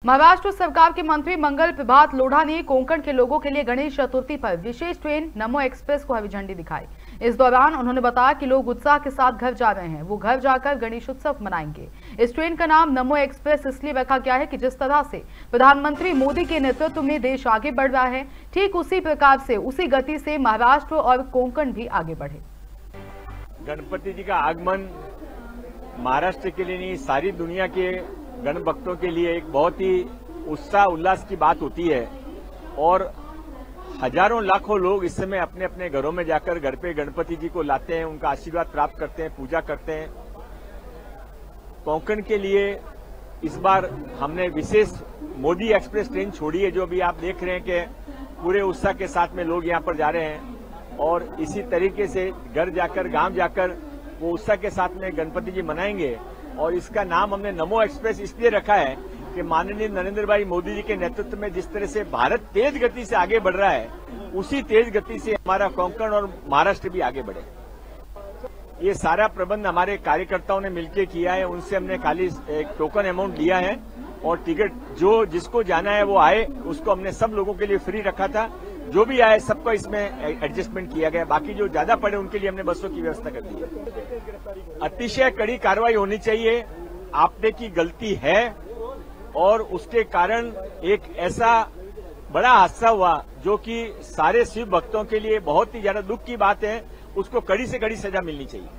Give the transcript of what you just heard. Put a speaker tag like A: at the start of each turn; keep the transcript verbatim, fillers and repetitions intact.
A: महाराष्ट्र सरकार के मंत्री मंगल प्रभात लोढ़ा ने कोंकण के लोगों के लिए गणेश चतुर्थी पर विशेष ट्रेन नमो एक्सप्रेस को हरी झंडी दिखाई। इस दौरान उन्होंने बताया कि लोग उत्साह के साथ घर जा रहे हैं, वो घर जाकर गणेश उत्सव मनाएंगे। इस ट्रेन का नाम नमो एक्सप्रेस इसलिए रखा गया है कि जिस तरह से प्रधानमंत्री मोदी के नेतृत्व में देश आगे बढ़ रहा है, ठीक उसी प्रकार से उसी गति से महाराष्ट्र और कोंकण भी आगे बढ़े।
B: गणपति जी का आगमन महाराष्ट्र के लिए नहीं, सारी दुनिया के गण भक्तों के लिए एक बहुत ही उत्साह उल्लास की बात होती है और हजारों लाखों लोग इस समय अपने अपने घरों में जाकर घर पे गणपति जी को लाते हैं, उनका आशीर्वाद प्राप्त करते हैं, पूजा करते हैं। कोंकण के लिए इस बार हमने विशेष मोदी एक्सप्रेस ट्रेन छोड़ी है, जो अभी आप देख रहे हैं कि पूरे उत्साह के साथ में लोग यहां पर जा रहे हैं और इसी तरीके से घर जाकर गांव जाकर वो उत्साह के साथ में गणपति जी मनाएंगे। और इसका नाम हमने नमो एक्सप्रेस इसलिए रखा है कि माननीय नरेंद्र भाई मोदी जी के नेतृत्व में जिस तरह से भारत तेज गति से आगे बढ़ रहा है, उसी तेज गति से हमारा कोंकण और महाराष्ट्र भी आगे बढ़े। ये सारा प्रबंध हमारे कार्यकर्ताओं ने मिलकर किया है। उनसे हमने खाली एक टोकन अमाउंट लिया है और टिकट जो जिसको जाना है वो आए, उसको हमने सब लोगों के लिए फ्री रखा था। जो भी आए सबको इसमें एडजस्टमेंट किया गया। बाकी जो ज्यादा पड़े उनके लिए हमने बसों की व्यवस्था कर दी है। अतिशय कड़ी कार्रवाई होनी चाहिए। आपने की गलती है और उसके कारण एक ऐसा बड़ा हादसा हुआ जो कि सारे शिव भक्तों के लिए बहुत ही ज्यादा दुख की बात है, उसको कड़ी से कड़ी सजा मिलनी चाहिए।